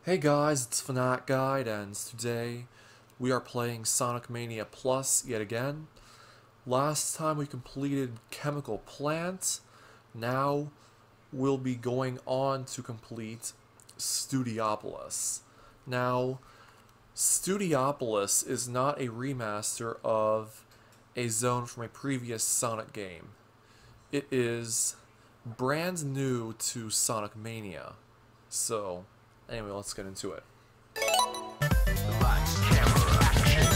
Hey guys, it's Fanatic Guide, and today we are playing Sonic Mania Plus yet again. Last time we completed Chemical Plant. Now we'll be going on to complete Studiopolis. Now, Studiopolis is not a remaster of a zone from a previous Sonic game. It is brand new to Sonic Mania. So, anyway, let's get into it. Lights, camera, action.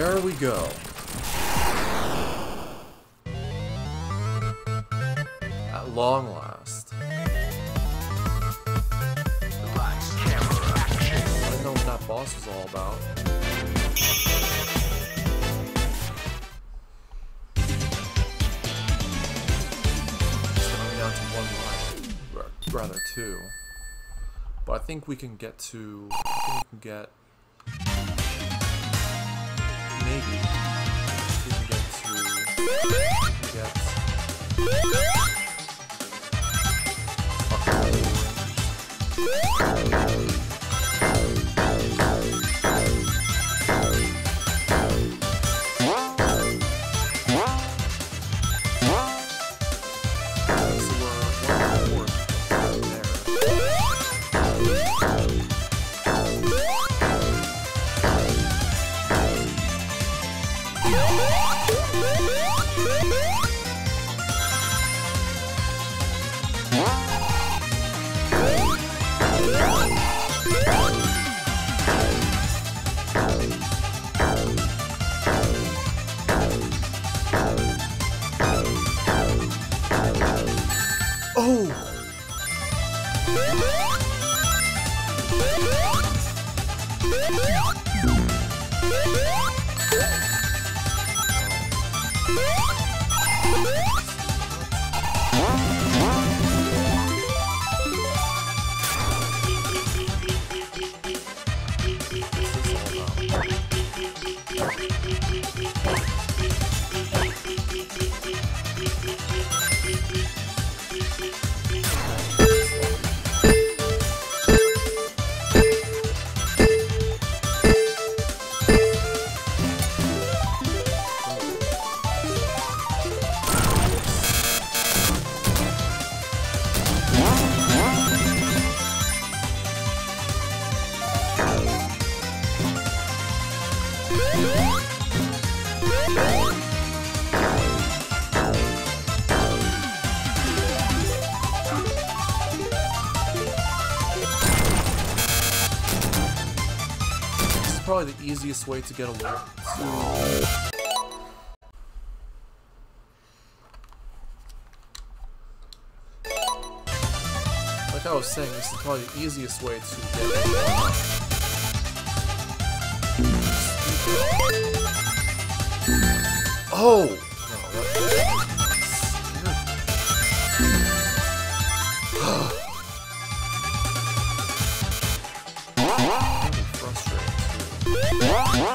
There we go. At long last. Lights, camera, action. I didn't know what that boss was all about. It's coming down to one life. Rather two. But I think we can get to... I think we can get... Maybe. We can get to... We can get... Probably the easiest way to get a little like I was saying, this is probably the easiest way to get Oh! No, that really frustrating too.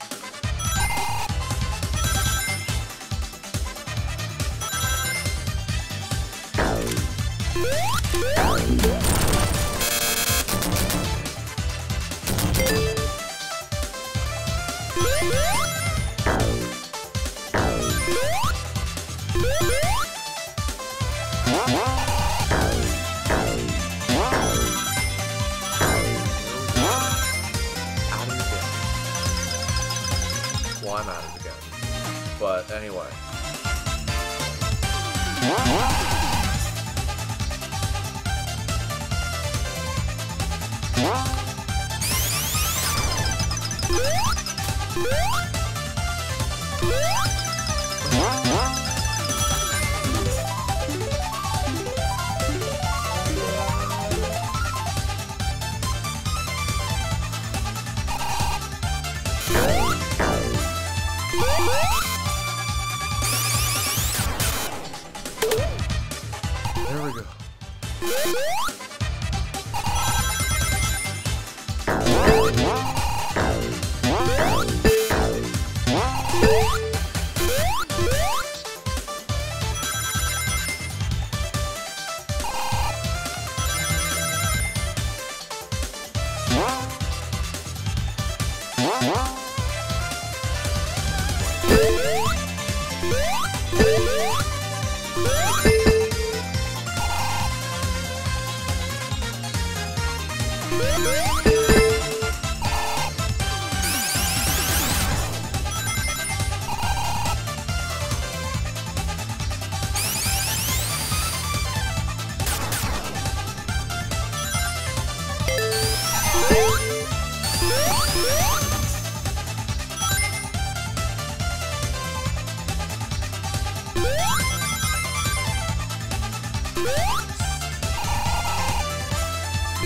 Well, I'm at it again. But anyway. There we go.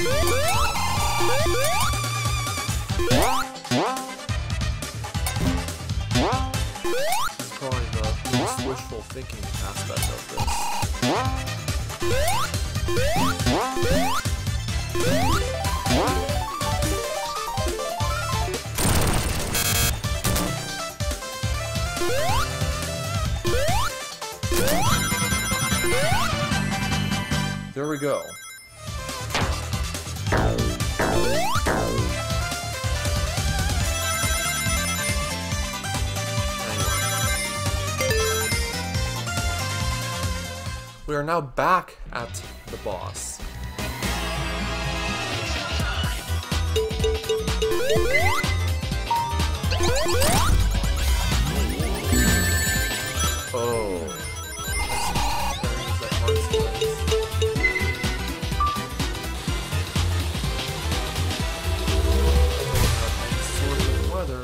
This is probably the most wishful thinking aspect of this. There we go. We are now back at the boss. Oh. There's that hard slice. Any sort of weather.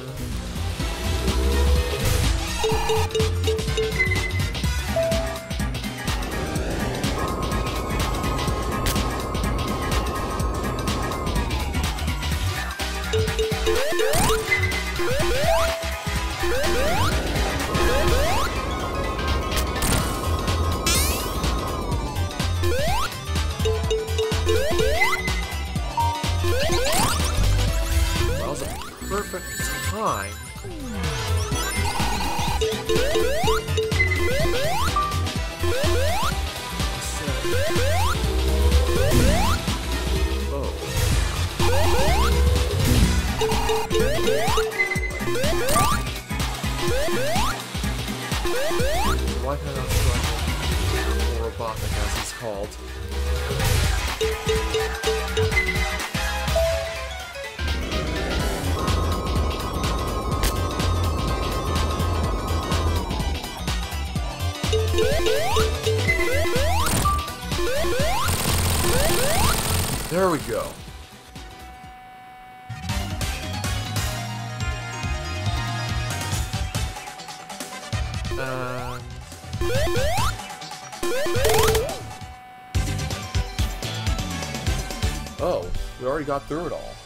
That was a perfect time. Why can I not struggle? Or robotic as he's called. There we go. Oh, we already got through it all.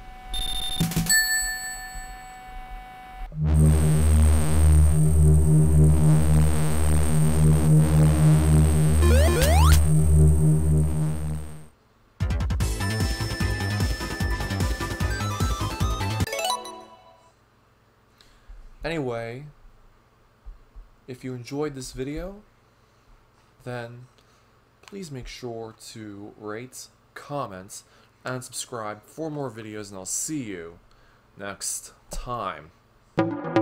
Anyway, if you enjoyed this video, then please make sure to rate, comment, and subscribe for more videos, and I'll see you next time.